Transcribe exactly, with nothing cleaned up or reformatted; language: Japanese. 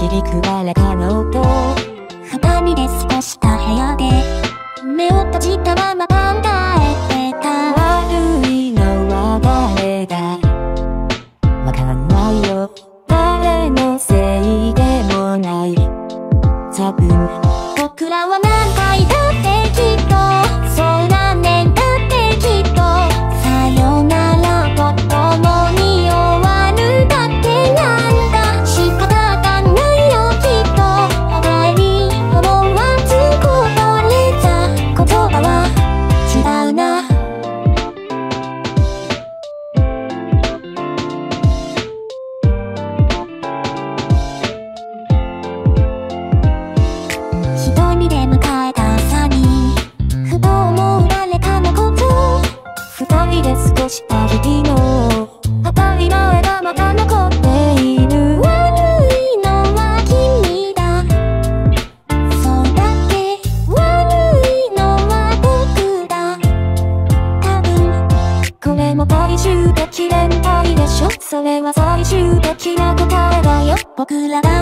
り食われたのと二人で過ごした部屋で目を閉じたまま考えてた。 悪いのは誰だわかんないよ。誰のせいでもない多分。 僕らは何回だってきっとそう何年だってきっとさよならと共に終わるだけなんだ。仕方がないよきっとおかえり思わずこぼれた言葉は違うな。一人で迎えた朝にふと思う誰かのこと。 二人で過ごした日々の当たり前がまた残っている。 悪いのは君だそうだっけ。悪いのは僕だ多分。 これも最終的連帯でしょ。それは最終的な答えだよ。 僕らが